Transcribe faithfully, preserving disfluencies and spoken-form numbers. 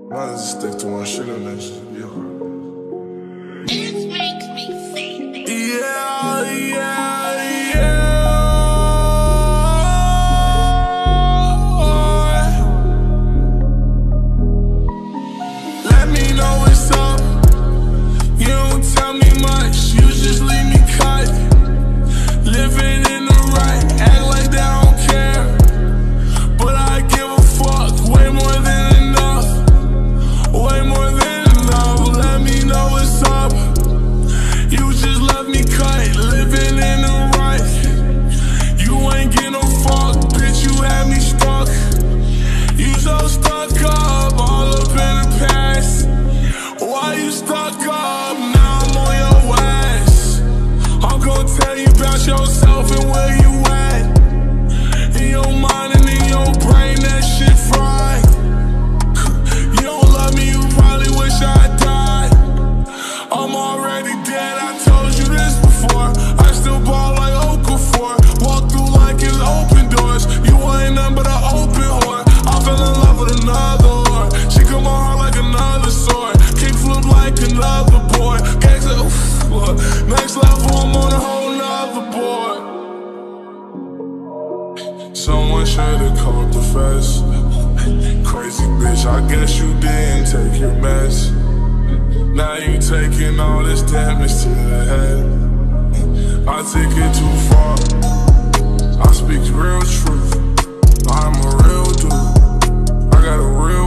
Might just stick to one shit and then just be alright. This makes me say things. Yeah, yeah, yeah. Let me know what's up. You don't tell me much, you just leave me cut. Living in the right, act like they don't care. But I give a fuck, way more than enough. Way more than enough, let me know what's up. You just left me cut, living in the right. You ain't get no fuck, bitch, you had me stuck. You so stuck up, all up in the past. Why you stuck up, now I'm on your ass. I'm gon' tell you about yourself and where you at. In your mind and in your brain, that shit fried. You don't love me, you probably wish I died. I'm already dead, I told you this before. I still ball like Okafor. Walk through like it's open doors. You ain't nothing but an open whore. I fell in love with another whore. She cut my heart like another sword. Kick flip like another boy. Gangsta, oof, look. Next level, I'm on a whole nother board. Someone should've called the feds. Crazy bitch, I guess you didn't take your meds. Now you taking all this damage to the head. I take it too far. I speak real truth. I'm a real dude. I got a real